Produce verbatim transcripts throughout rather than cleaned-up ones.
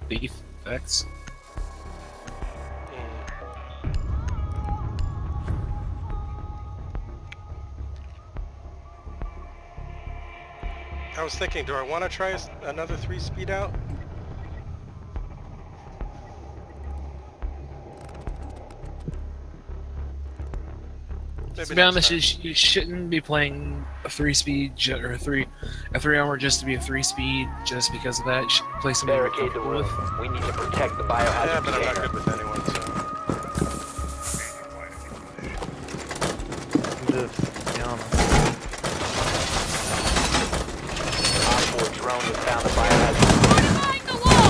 Defects. I was thinking, do I want to try another three speed out? Maybe to be honest, you, sh you shouldn't be playing a three-speed or a three, a three-armor just to be a three-speed just because of that. You should play something you're Barricade the comfortable room. with. We need to protect the biohazard Yeah, but I'm not container. good with anyone, so. Just, yeah. Op four drone has found the biohazard. Fortifying the wall!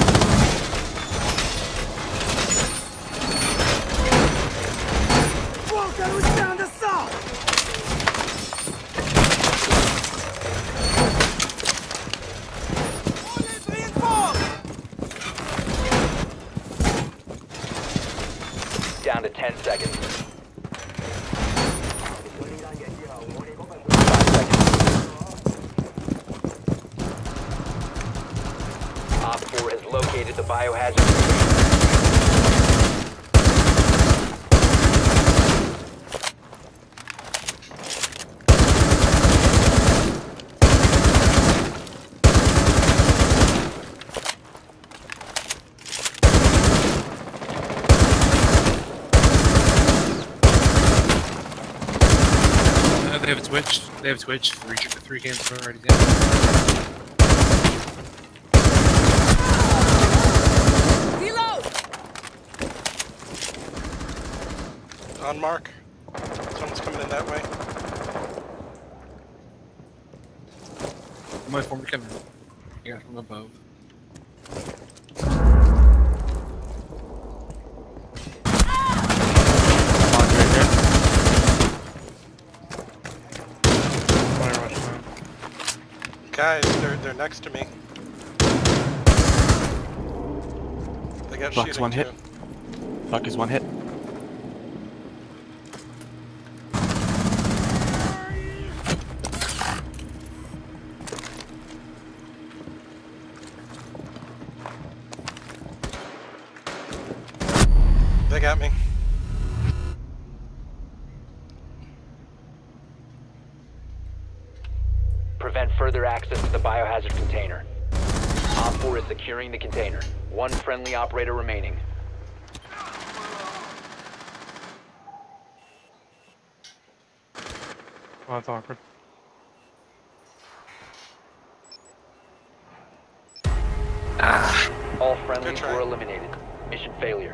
Walker was down to south! Orders reinforced! Down to ten seconds. Op four has located the biohazard. Uh, they have a Twitch. They have a Twitch. Three, three games already down. On mark. Someone's coming in that way. My former coming. Yeah, from above. Guys, they're they're next to me. They got Buck's shooting one too. hit. Buck is one hit. They got me. Prevent further access to the biohazard container. Op four is securing the container. One friendly operator remaining. Oh, that's awkward. Ah, All friendlies try. were eliminated. Mission failure.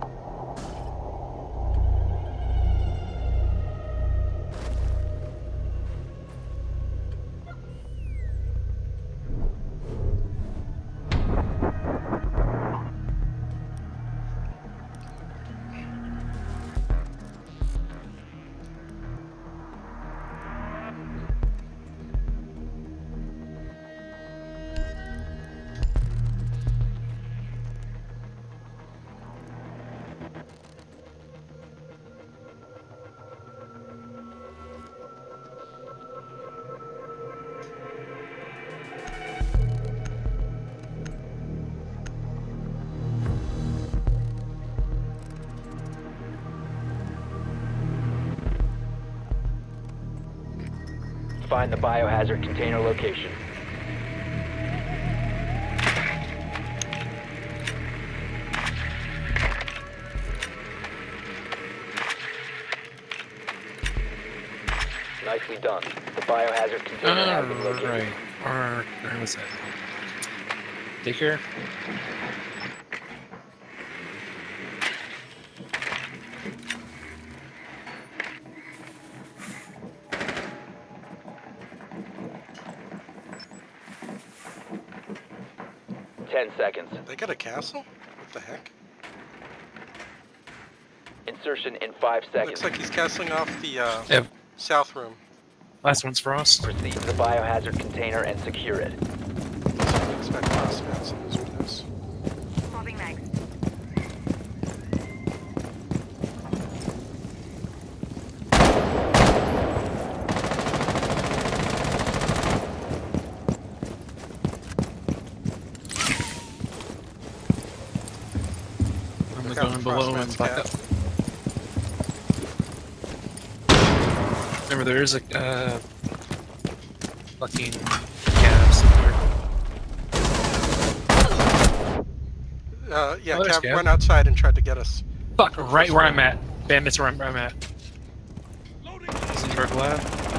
Find the biohazard container location. Nicely done. The biohazard container has been located. right. Or, where was that? Take care. Ten seconds. They got a castle? What the heck? Insertion in five seconds. Looks like he's castling off the uh, Yep. south room. Last one's Frost. Proceed to the biohazard container and secure it. Didn't expect last man, so this one is. Swapping mags. I'm Look gonna out go in for below and Frostman's back cat. up. Remember, there is a uh, fucking cab somewhere. Uh, yeah, Oh, there's Cav Cav. run outside and tried to get us. Fuck, right where I'm at. Bandits where I'm, where I'm at. This is Red Lab.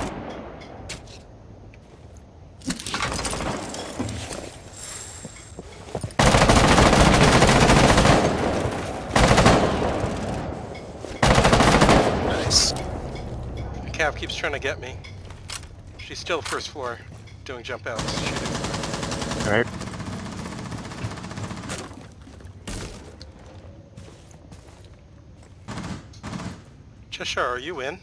Nice. Cav keeps trying to get me. She's still first floor, doing jump outs. Shooting. Alright. Cheshire, are you in?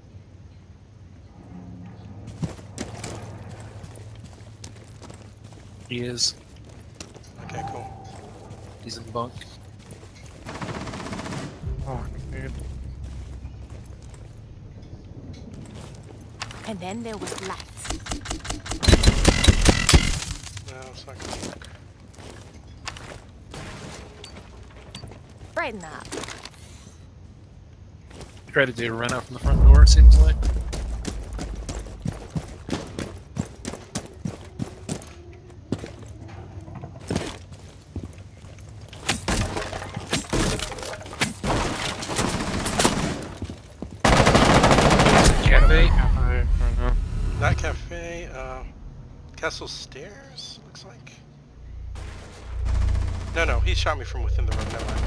He is. Okay, cool. He's in the bunk. Oh, dude. And then there was lights. No, it's not gonna work. Brighten up. Try to do a run out from the front door, it seems like. Cafe? Cafe, right now. Not cafe, uh, castle stairs, looks like. No, no, he shot me from within the room, never mind.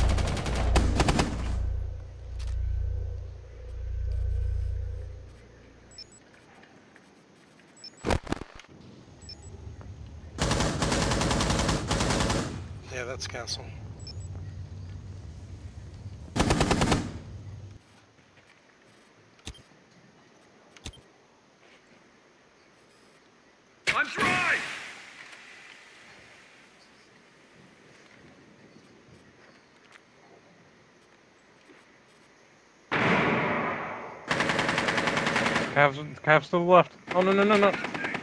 Yeah, that's castle. I'm dry! Cav's, Cav's to the left. Oh, no, no, no, no.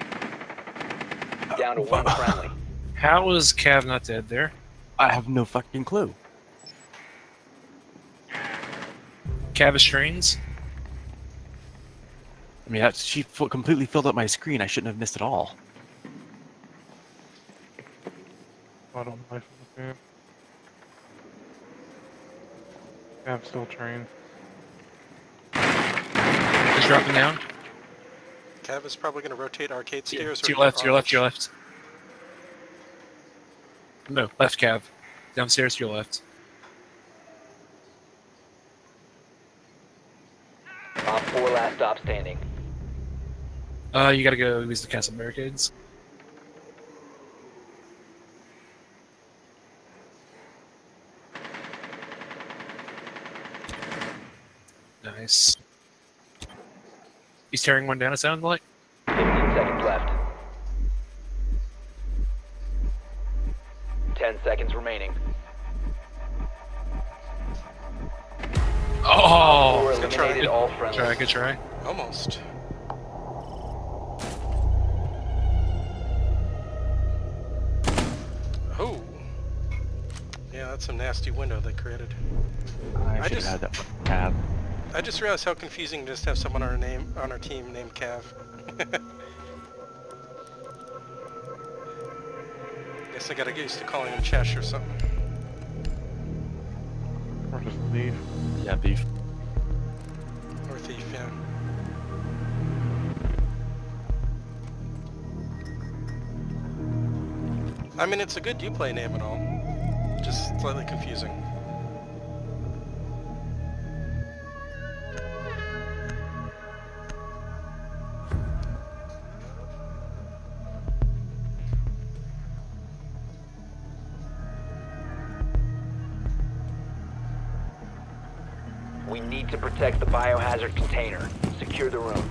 Down to one friendly. How is Cav not dead there? I have no fucking clue. Cav is trains? I mean, that's, she fu- completely filled up my screen. I shouldn't have missed it all. Bottom life of the game. Cav's still trained. He's dropping down. Cav is probably going to rotate arcade To stairs. to or your left, to your left, to your orange. left. No, left Cav. Downstairs to your left. Op four last stop standing. Uh, you gotta go use the castle barricades. Nice. He's tearing one down, it sounds like. fifteen seconds left. ten seconds remaining. Oh! Four good try. eliminated all Good friendly. try, good try. Almost. Oh. Yeah, that's a nasty window they created. I, I should just- have had that fucking cab. I just realized how confusing to just have someone on our name on our team named Cav. Guess I gotta get used to calling him Chesh or something. Or just leave. Yeah, beef. Or Thief, yeah. I mean, it's a good Uplay name and all. Just slightly confusing. We need to protect the biohazard container. Secure the room.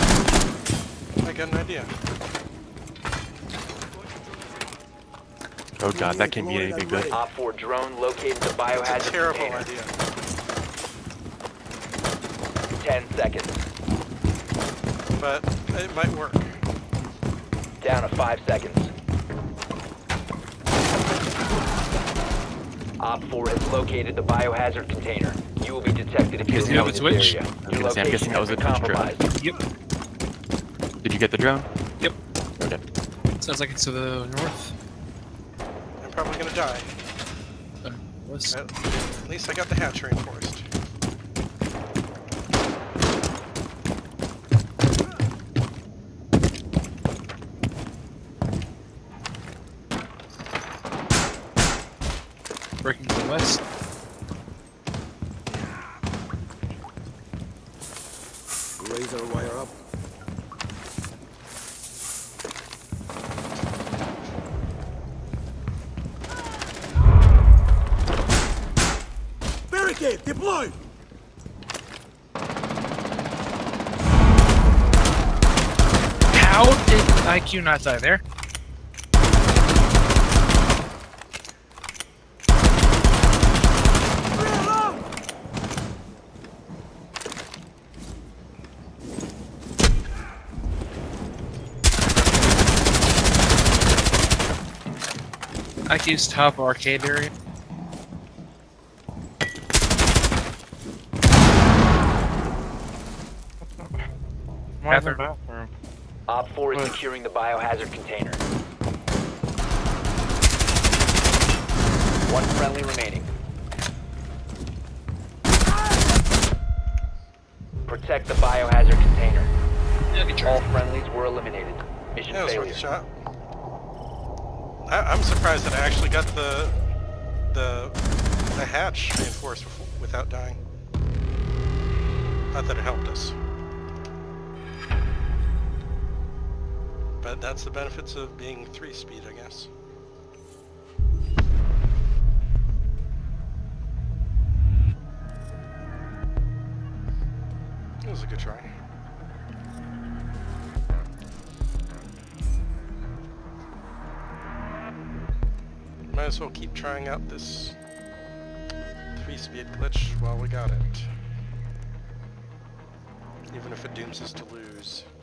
I got an idea. Oh god, that can't be anything good. Op four drone located the biohazard That's a terrible container. idea. Ten seconds. But it might work. Down to five seconds. Op four has located the biohazard container. You will be detected if you Guessing that leave was this Twitch? area. I was Your gonna say, I'm guessing location that was has a been Twitch drone. compromised. Yep. Did you get the drone? Yep. Okay. Sounds like it's to the north. I'm probably gonna die. Uh, west. At, at least I got the hatch reinforced. Breaking to the west. Razor wire up. Barricade deployed. How did I Q not die there? Reload. I Q's top arcade area. Why is the Bathroom. bathroom? Op four is What? securing the biohazard container. One friendly remaining. Protect the biohazard container. Yeah, good All try. friendlies were eliminated. Mission That was failure. worth a shot. I, I'm surprised that I actually got the the the hatch reinforced befo- without dying. Not that it helped us. But that's the benefits of being three speed, I guess. It was a good try. Might as well keep trying out this three-speed glitch while we got it. Even if it dooms us to lose.